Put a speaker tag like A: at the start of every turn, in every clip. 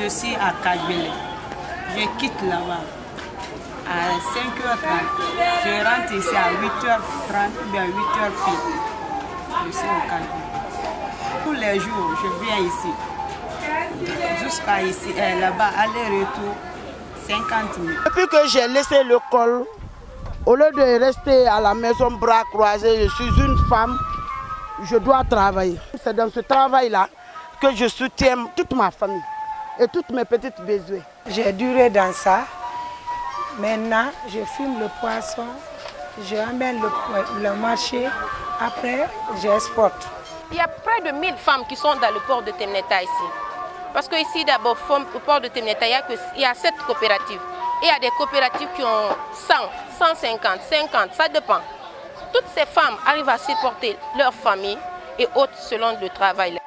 A: Je suis à Kajbele. Je quitte là-bas à 5h30. Je rentre ici à 8h30 ou bien 8h pile. Je suis au Kajbele. Tous les jours, je viens ici. Jusqu'à ici, là-bas, aller-retour, 50 minutes.
B: Depuis que j'ai laissé l'école, au lieu de rester à la maison bras croisés, je suis une femme, je dois travailler. C'est dans ce travail-là que je soutiens toute ma famille et toutes mes petites besoins.
C: J'ai duré dans ça. Maintenant, je fume le poisson, je amène le marché, après j'exporte.
D: Il y a près de 1000 femmes qui sont dans le port de Temneta ici. Parce que ici d'abord, au port de Temneta, il y a 7 coopératives. Et il y a des coopératives qui ont 100, 150, 50, ça dépend. Toutes ces femmes arrivent à supporter leur famille et autres selon le travail.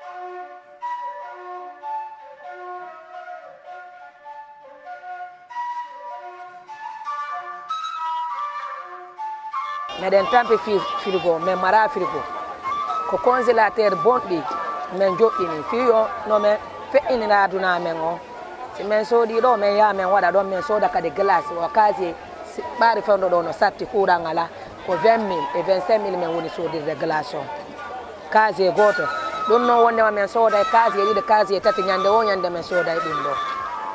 E: Mais d'un temps frigo, mais mara frigo. Ko congélateur bon bi, mais jopini fiyo no mais fe inina duna mengo. Si men so di do men ya men wada do men so da ka de glace o kazi bari fondo do no satti kura ngala ko 20 000 et 25 000 men woni so de glace. Kazi goto. Don no wonde men so da kazi yi de kazi tati nyande o nyande men so da dum do.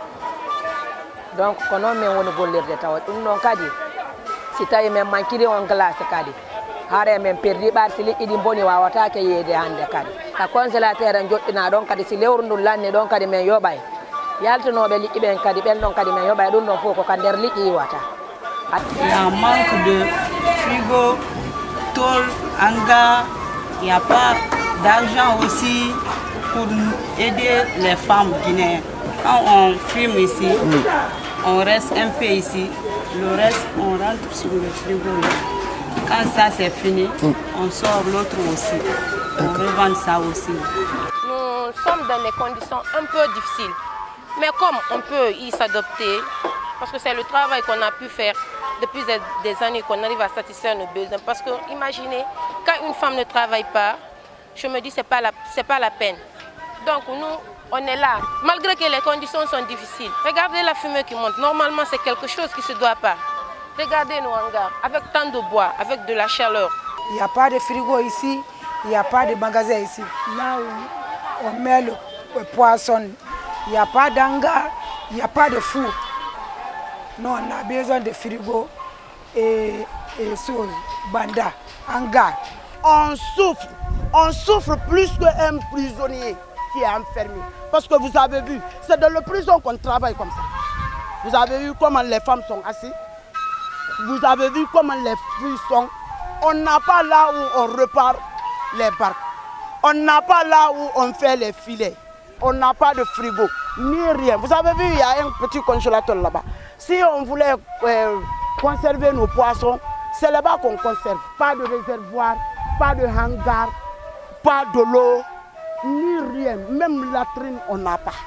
E: Donc kono men woni gollirde taw dum non kadi si tawi men mankiri on glace kadi hare men perdi bar sili idi boni wawata ke yede hande kadi ka congélateur en joddina don kadi si lewru ndul lanne don kadi men yobay yaltinobe liɗɗi ben kadi ben don kadi men yobay dum non foko ka der liɗɗi wata.
A: Il y a un manque de frigo, tôle, hangar, il n'y a pas d'argent aussi pour aider les femmes guinéennes. Quand on fume ici, on reste un peu ici, le reste on rentre sur le frigo. Quand ça c'est fini, on sort l'autre aussi. On revend ça aussi.
D: Nous sommes dans des conditions un peu difficiles. Mais comme on peut y s'adapter, parce que c'est le travail qu'on a pu faire depuis des années qu'on arrive à satisfaire nos besoins. Parce que imaginez, quand une femme ne travaille pas, je me dis que ce n'est pas la peine. Donc nous, on est là, malgré que les conditions sont difficiles. Regardez la fumée qui monte. Normalement, c'est quelque chose qui ne se doit pas. Regardez nos hangars, avec tant de bois, avec de la chaleur.
C: Il n'y a pas de frigo ici, il n'y a pas de magasin ici. Là où on met le poisson, il n'y a pas d'hangar, il n'y a pas de four. Nous, on a besoin de frigo et choses, banda, hangar.
B: On souffre plus qu'un prisonnier qui est enfermé. Parce que vous avez vu, c'est dans la prison qu'on travaille comme ça. Vous avez vu comment les femmes sont assises. Vous avez vu comment les filles sont. On n'a pas là où on repart les barques. On n'a pas là où on fait les filets. On n'a pas de frigo, ni rien. Vous avez vu, il y a un petit congélateur là-bas. Si on voulait conserver nos poissons, c'est là-bas qu'on conserve. Pas de réservoir, pas de hangar, pas de l'eau, ni rien. Même latrine, on n'a pas.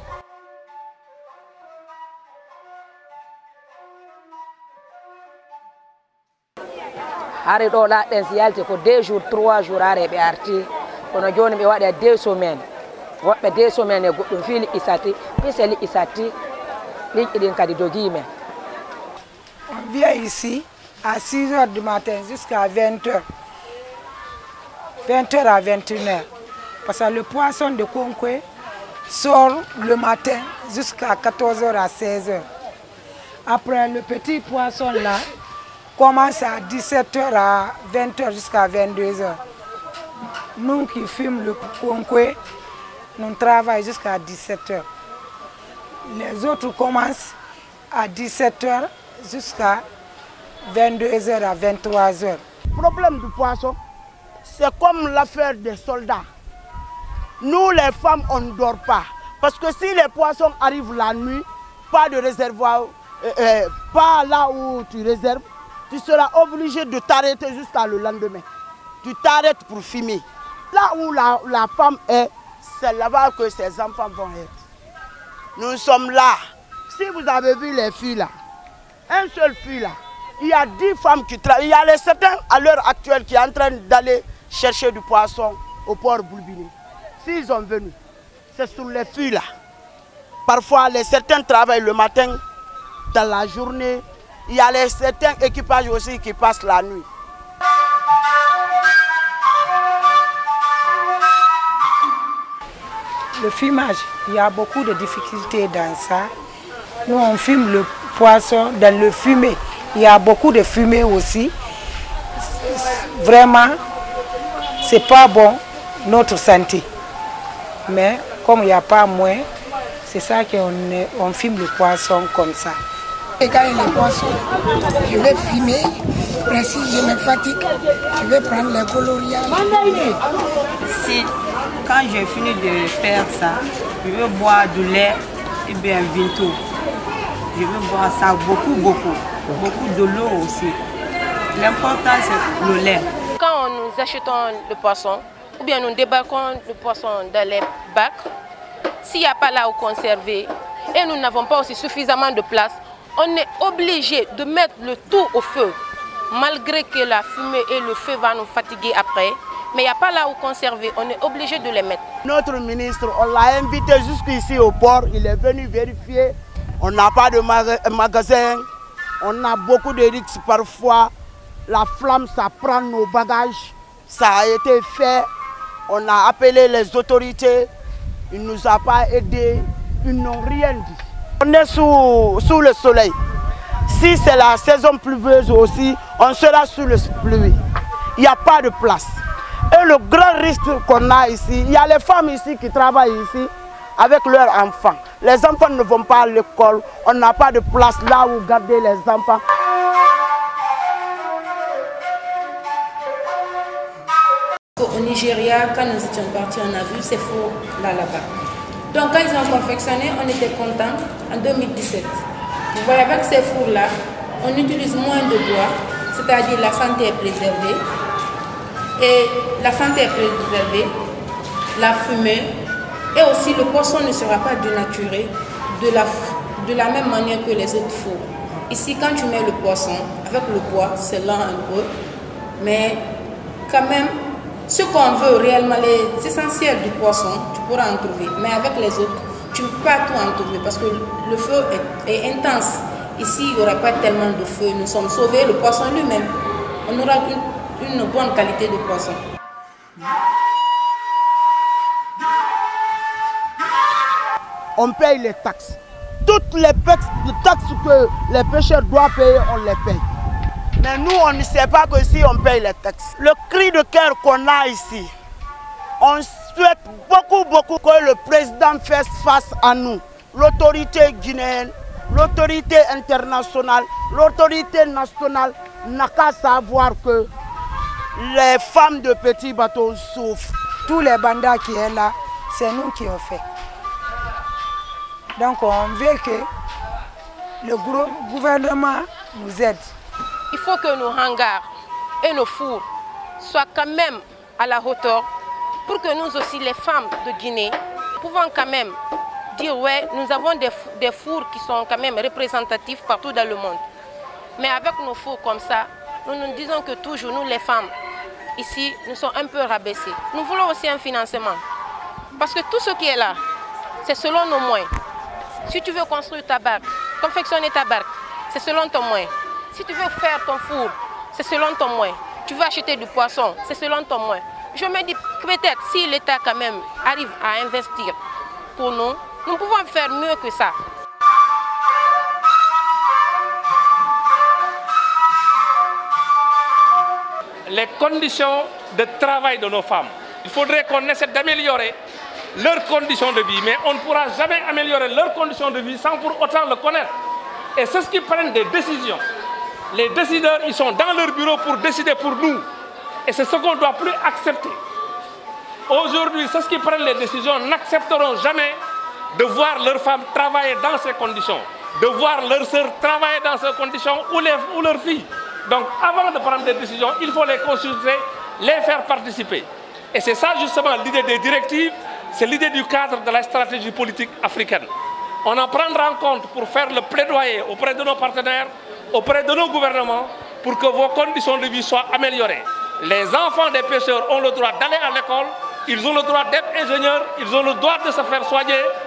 E: Hari do la den si yalti ko 2 jours 3 jours are be arti kono joni be wadi 2 semaines wobbe 2 semaines e goddum fili isati piseli isati liqi din kadi dogi men.
C: On vient ici à 6h du matin jusqu'à 20h. 20h à 21h. Parce que le poisson de Konkwe sort le matin jusqu'à 14h à 16h. Après le petit poisson là commence à 17h à 20h jusqu'à 22h. Nous qui fumons le Konkwe, nous travaillons jusqu'à 17h. Les autres commencent à 17h jusqu'à 22h à 23h.
B: Le problème du poisson, c'est comme l'affaire des soldats. Nous les femmes, on ne dort pas. Parce que si les poissons arrivent la nuit, pas de réservoir, pas là où tu réserves, tu seras obligé de t'arrêter jusqu'à le lendemain. Tu t'arrêtes pour fumer. Là où la femme est, c'est là-bas que ses enfants vont être. Nous sommes là. Si vous avez vu les filles là, un seul fille là, il y a 10 femmes qui travaillent. Il y a les certains à l'heure actuelle qui sont en train d'aller chercher du poisson au port Boulbini. S'ils sont venus, c'est sur les filles là. Parfois, certains travaillent le matin, dans la journée. Il y a certains équipages aussi qui passent la nuit.
C: Le fumage, il y a beaucoup de difficultés dans ça. Nous, on fume le poisson dans le fumée. Il y a beaucoup de fumée aussi. Vraiment, c'est pas bon notre santé. Mais comme il n'y a pas moins, c'est ça qu'on fume le poisson comme ça.
F: Quand il y a les poissons, je vais fumer. Après, si je me fatigue, je vais prendre les coloriants.
A: Si, quand j'ai fini de faire ça, je veux boire du lait et bien vinto. Je veux boire ça beaucoup de l'eau aussi. L'important c'est le lait.
D: Quand nous achetons le poisson, ou bien nous débarquons le poisson dans les bacs, s'il n'y a pas là où conserver et nous n'avons pas aussi suffisamment de place, on est obligé de mettre le tout au feu. Malgré que la fumée et le feu vont nous fatiguer après, mais il n'y a pas là où conserver, on est obligé de les mettre.
B: Notre ministre, on l'a invité jusqu'ici au port, il est venu vérifier. On n'a pas de magasin, on a beaucoup de risques parfois. La flamme, ça prend nos bagages. Ça a été fait, on a appelé les autorités, ils ne nous ont pas aidés, ils n'ont rien dit. On est sous le soleil. Si c'est la saison pluvieuse aussi, on sera sous le pluie. Il n'y a pas de place. Et le grand risque qu'on a ici, il y a les femmes ici qui travaillent ici avec leurs enfants. Les enfants ne vont pas à l'école, on n'a pas de place là où garder les enfants.
G: Au Nigeria, quand nous étions partis, on a vu ces fours là-bas. Donc quand ils ont confectionné, on était contents en 2017. Vous voyez, avec ces fours-là, on utilise moins de bois, c'est-à-dire la santé est préservée. Et la santé est préservée, la fumée, et aussi le poisson ne sera pas dénaturé de la même manière que les autres fours. Ici, quand tu mets le poisson avec le bois, c'est lent un peu, mais quand même, ce qu'on veut réellement, les essentiels du poisson, tu pourras en trouver. Mais avec les autres, tu ne peux pas tout en trouver parce que le feu est intense. Ici, il n'y aura pas tellement de feu. Nous sommes sauvés, le poisson lui-même. On aura une bonne qualité de poisson.
B: On paye les taxes. Toutes les taxes que les pêcheurs doivent payer, on les paye. Mais nous, on ne sait pas que si on paye les taxes. Le cri de cœur qu'on a ici, on souhaite beaucoup que le président fasse face à nous. L'autorité guinéenne, l'autorité internationale, l'autorité nationale n'a qu'à savoir que les femmes de petits bateaux souffrent.
C: Tous les bandats qui sont là, c'est nous qui ont fait. Donc on veut que le gouvernement nous aide.
D: Il faut que nos hangars et nos fours soient quand même à la hauteur pour que nous aussi, les femmes de Guinée, pouvons quand même dire ouais, nous avons des fours qui sont quand même représentatifs partout dans le monde. Mais avec nos fours comme ça, nous nous disons que toujours, nous les femmes, ici, nous sommes un peu rabaissés. Nous voulons aussi un financement. Parce que tout ce qui est là, c'est selon nos moyens. Si tu veux construire ta barque, confectionner ta barque, c'est selon ton moyen. Si tu veux faire ton four, c'est selon ton moyen. Tu veux acheter du poisson, c'est selon ton moyen. Je me dis peut-être si l'État quand même arrive à investir pour nous, nous pouvons faire mieux que ça.
H: Les conditions de travail de nos femmes. Il faudrait qu'on essaie d'améliorer leurs conditions de vie, mais on ne pourra jamais améliorer leurs conditions de vie sans pour autant le connaître. Et c'est ce qui prennent des décisions. Les décideurs, ils sont dans leur bureau pour décider pour nous. Et c'est ce qu'on ne doit plus accepter. Aujourd'hui, ceux qui prennent les décisions n'accepteront jamais de voir leurs femmes travailler dans ces conditions, de voir leurs sœurs travailler dans ces conditions ou leurs filles. Donc avant de prendre des décisions, il faut les consulter, les faire participer. Et c'est ça justement l'idée des directives, c'est l'idée du cadre de la stratégie politique africaine. On en prendra en compte pour faire le plaidoyer auprès de nos partenaires, auprès de nos gouvernements, pour que vos conditions de vie soient améliorées. Les enfants des pêcheurs ont le droit d'aller à l'école, ils ont le droit d'être ingénieurs, ils ont le droit de se faire soigner,